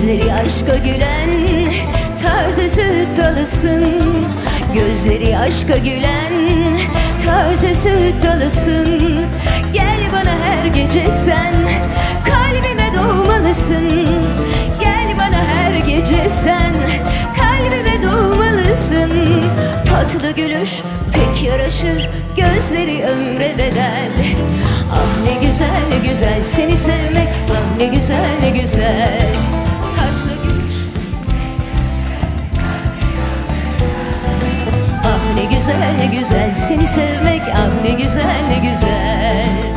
Gözleri aşka gülen taze süt dalısın. Gözleri aşka gülen taze süt dalısın. Gel bana her gece sen, kalbime doğmalısın. Gel bana her gece sen, kalbime doğmalısın. Tatlı gülüş pek yaraşır, gözleri ömre bedel. Ah ne güzel güzel seni sevmek, ah ne güzel ne güzel. Tatlı gülüş, ah ne güzel ne güzel seni sevmek, ah ne güzel ne güzel.